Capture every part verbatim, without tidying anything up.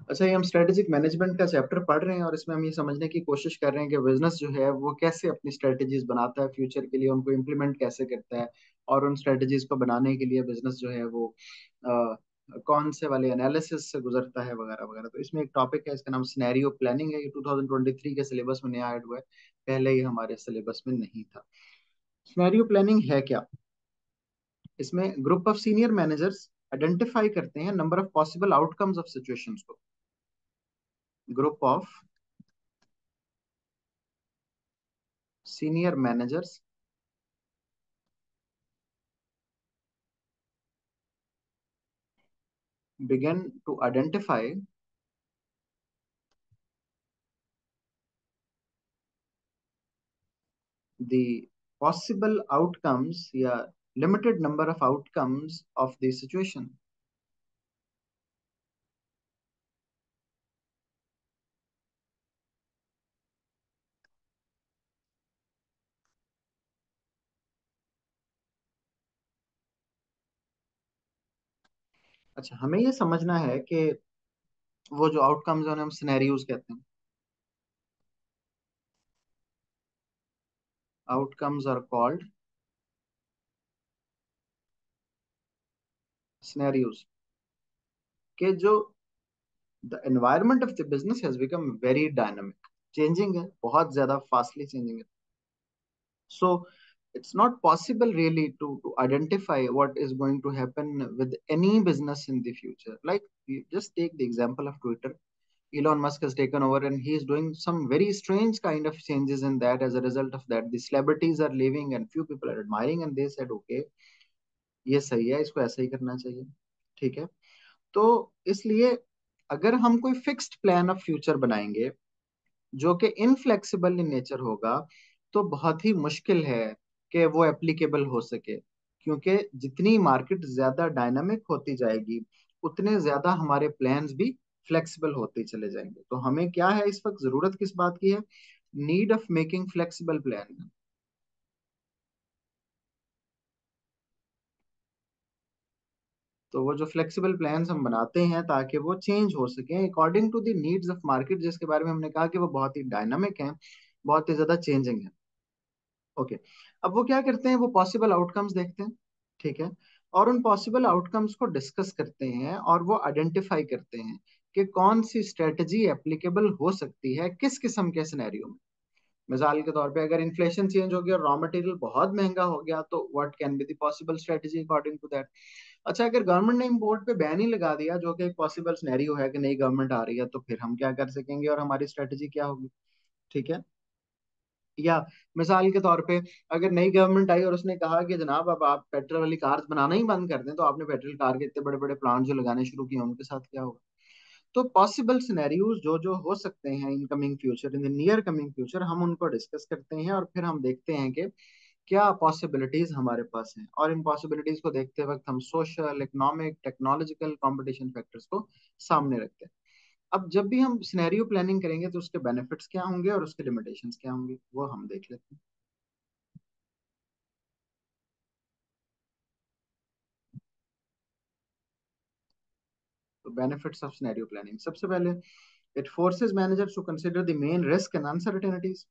अच्छा, ये हम स्ट्रेटेजिक मैनेजमेंट का चैप्टर पढ़ रहे हैं और इसमें हम ये समझने की कोशिश कर रहे हैं कि बिजनेस जो है वो कैसे अपनी स्ट्रेटेजीज बनाता है फ्यूचर के लिए, उनको इम्प्लीमेंट कैसे करता है, और उन स्ट्रेटेजीज को बनाने के लिए बिजनेस जो है वो अ, कौन से वाले एनालिसिस से गुजरता है वगैरह वगैरह। तो इसमें एक टॉपिक है, इसका नाम सिनेरियो प्लानिंग है। ये ट्वेंटी ट्वेंटी थ्री के सिलेबस में नया ऐड हुआ है, पहले ये हमारे सिलेबस में नहीं था। सिनेरियो प्लानिंग है क्या? इसमें group of senior managers identify करते हैं number of possible outcomes of situations को। Group of senior managers begin to identify the possible outcomes, yeah, limited number of outcomes of the situation. अच्छा, हमें ये समझना है कि वो जो आउटकम्स हैं उन्हें हम सिनेरियोज कहते हैं। Outcomes are called scenarios. के जो the environment of the business has become very dynamic, changing है, बहुत ज्यादा फास्टली चेंजिंग है। So it's not possible really to, to identify what is going to happen with any business in the future. Like, you just take the example of Twitter. Elon Musk has taken over and he is doing some very strange kind of changes in that. As a result of that, the celebrities are leaving and few people are admiring, and they said, okay, ये सही है, इसको ऐसा ही करना चाहिए। ठीक है, तो इसलिए अगर हम कोई फिक्स्ड प्लान ऑफ फ्यूचर बनाएंगे जो कि इनफ्लेक्सिबल इन नेचर होगा, तो बहुत ही मुश्किल है कि वो एप्लीकेबल हो सके। क्योंकि जितनी मार्केट ज्यादा डायनामिक होती जाएगी, उतने ज्यादा हमारे प्लान्स भी फ्लेक्सिबल होते चले जाएंगे। तो हमें क्या है, इस वक्त जरूरत किस बात की है? Need of making flexible plan. तो वो जो फ्लेक्सिबल प्लान्स हम बनाते हैं ताकि वो चेंज हो सके according to the needs of market, जिसके बारे में हमने कहा कि वो बहुत ही डायनामिक है, बहुत ही ज्यादा चेंजिंग है। ओके, अब वो क्या करते हैं, वो पॉसिबल आउटकम्स देखते हैं। ठीक है, और उन पॉसिबल आउटकम्स को डिस्कस करते हैं और वो आइडेंटिफाई करते हैं कि कौन सी स्ट्रेटजी एप्लीकेबल हो सकती है किस किस्म के सिनेरियो में। मिसाल के तौर पे अगर इन्फ्लेशन चेंज हो गया और रॉ मटेरियल बहुत महंगा हो गया, तो what can be the possible strategy according to that. अच्छा, अगर गवर्नमेंट ने इम्पोर्ट पे बैन ही लगा दिया, जो कि एक पॉसिबल सिनेरियो है कि नई गवर्नमेंट आ रही है, तो फिर हम क्या कर सकेंगे और हमारी स्ट्रेटजी क्या होगी? ठीक है, या मिसाल के तौर पे अगर नई गवर्नमेंट आई और उसने कहा कि जनाब अब आप पेट्रोल वाली कार्स बनाना ही बंद कर दें, तो आपने पेट्रोल कार के इतने बड़े बड़े प्लांट जो लगाने शुरू किए, उनके साथ क्या होगा? तो पॉसिबल सिनेरियोज जो जो हो सकते हैं in coming future, in the near coming future, हम उनको डिस्कस करते हैं और फिर हम देखते हैं कि क्या पॉसिबिलिटीज हमारे पास हैं। और इन पॉसिबिलिटीज को देखते वक्त हम social, economic, technological, competition factors को सामने रखते हैं। अब जब भी हम सिनेरियो प्लानिंग करेंगे तो उसके बेनिफिट्स क्या होंगे और उसके लिमिटेशंस क्या होंगे, वो हम देख लेते हैं। तो बेनिफिट्स ऑफ सिनेरियो प्लानिंग, सबसे पहले, it forces managers to consider the main risk and uncertainties.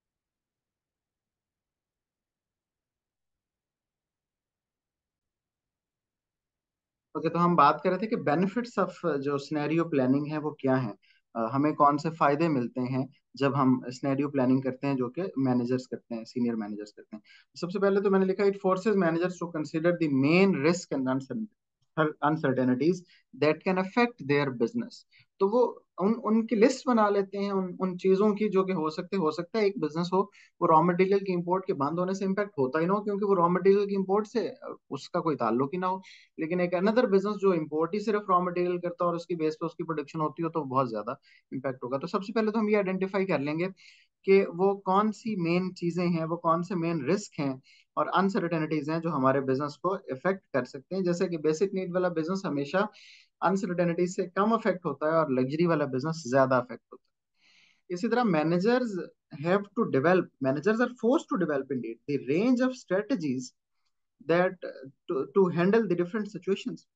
Okay, तो हम बात कर रहे थे कि बेनिफिट्स ऑफ जो सिनेरियो प्लानिंग है वो क्या है। अ, हमें कौन से फायदे मिलते हैं जब हम सिनेरियो प्लानिंग करते हैं, जो कि मैनेजर्स करते हैं, सीनियर मैनेजर्स करते हैं। सबसे पहले तो मैंने लिखा, it forces managers to consider the main risk and uncertainties that can affect their business. तो वो उन उनकी लिस्ट बना लेते हैं उन उन चीजों की जो कि हो सकते हो सकता है एक बिजनेस हो, वो रॉ मटेरियल की इंपोर्ट के बंद होने से इम्पैक्ट होता ही ना हो, क्योंकि वो रॉ मटेरियल की इंपोर्ट से अ, उसका कोई ताल्लुक ही ना हो। लेकिन एक अनदर बिजनेस जो इंपोर्ट ही सिर्फ रॉ मटेरियल करता है और उसकी बेस पे उसकी प्रोडक्शन होती हो, तो बहुत ज्यादा इम्पैक्ट होगा। तो सबसे पहले तो हम ये आइडेंटिफाई कर लेंगे कि वो कौन सी मेन चीजें हैं, वो कौन से मेन रिस्क हैं और अनसर्टेनिटीज हैं जो हमारे बिजनेस को इफेक्ट कर सकते हैं। जैसे कि बेसिक नीड वाला बिजनेस हमेशा अनसर्टेनिटीज से कम अफेक्ट होता है और लग्जरी वाला बिजनेस ज्यादा अफेक्ट होता है। इसी तरह managers have to develop managers are forced to develop indeed the range of strategies that to, to handle the different situations।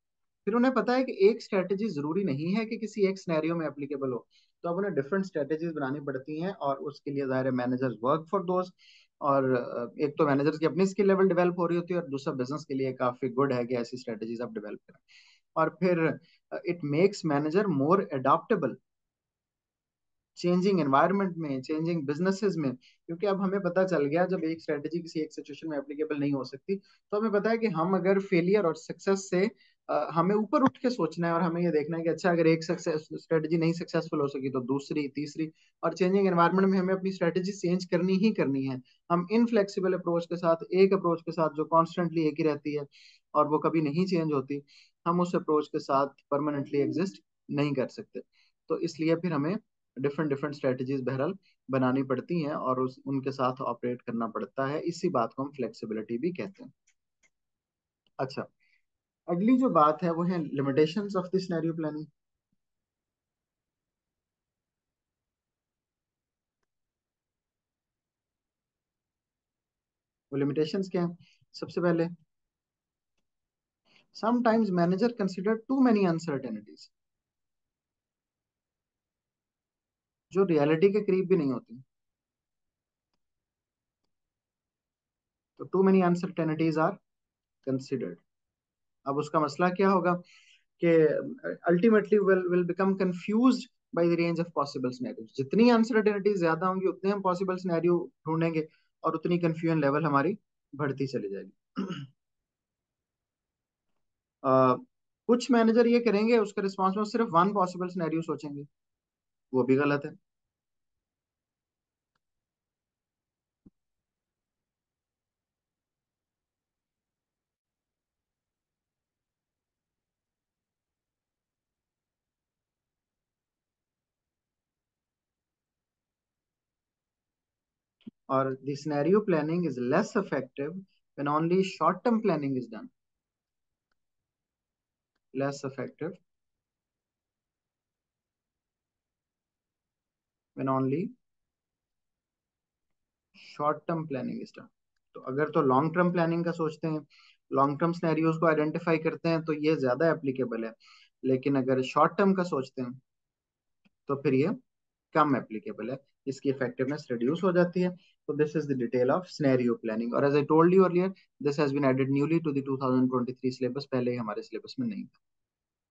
फिर उन्हें पता है कि एक स्ट्रेटेजी जरूरी नहीं है कि किसी एक सिनेरियो में एप्लीकेबल हो, तो अब उन्हें डिफरेंट स्ट्रेटेजीज बनानी पड़ती हैं, और उसके लिए ज़ाहिर है मैनेजर्स वर्क फॉर दोज। और अ, एक तो मैनेजर्स की अपनी स्किल लेवल डेवलप हो रही होती है, और दूसरा बिजनेस के लिए काफी गुड है कि ऐसी स्ट्रेटेजीज आप डेवलप करें। और फिर it makes manager more adaptable changing environment में, चेंजिंग बिजनेसेस में, क्योंकि अब हमें पता चल गया जब एक स्ट्रेटेजी किसी एक सिचुएशन में एप्लीकेबल नहीं हो सकती, तो हमें पता है कि हम अगर फेलियर और सक्सेस से अ, हमें ऊपर उठ के सोचना है, और हमें ये देखना है कि अच्छा अगर एक सक्सेस स्ट्रेटेजी नहीं सक्सेसफुल हो सकी तो दूसरी, तीसरी, और चेंजिंग एनवायरनमेंट में हमें अपनी स्ट्रेटेजी चेंज करनी ही करनी है। हम इनफ्लेक्सिबल अप्रोच के साथ, एक अप्रोच के साथ जो कॉन्स्टेंटली एक ही रहती है और वो कभी नहीं चेंज होती, हम उस अप्रोच के साथ परमानेंटली एग्जिस्ट नहीं कर सकते। तो इसलिए फिर हमें डिफरेंट डिफरेंट स्ट्रेटजीज बहरहाल बनानी पड़ती हैं, और उस उनके साथ ऑपरेट करना पड़ता है। इसी बात को हम फ्लेक्सिबिलिटी भी कहते हैं। अच्छा, अगली जो बात है वो है limitations of the scenario planning. वो लिमिटेशंस क्या है? सबसे पहले, sometimes manager consider too many uncertainties, जो रियलिटी के करीब भी नहीं होती। तो too many uncertainties are considered. अब उसका मसला क्या होगा कि ultimately will will become confused by the range of possible scenarios. जितनी अनसर्टेनिटीज ज्यादा होंगी उतने हम पॉसिबल सिनेरियो ढूंढेंगे, और उतनी कंफ्यूजन लेवल हमारी बढ़ती चली जाएगी। अ, कुछ मैनेजर ये करेंगे, उसके रिस्पॉन्स में सिर्फ वन पॉसिबल सिनेरियो सोचेंगे, वो भी गलत है। और the scenario planning is less effective when only short term planning is done. Less effective when only short term planning is done. तो अगर तो लॉन्ग टर्म प्लानिंग का सोचते हैं, लॉन्ग टर्म सिनेरियोज को आइडेंटिफाई करते हैं, तो ये ज्यादा एप्लीकेबल है। लेकिन अगर शॉर्ट टर्म का सोचते हैं तो फिर ये कम एप्लीकेबल है, इसकी इफेक्टिवनेस रिड्यूस हो जाती है। तो this is the detail of scenario planning, और as I told you earlier, this has been added newly to the twenty twenty three syllabus, पहले ही हमारे सिलेबस में नहीं था।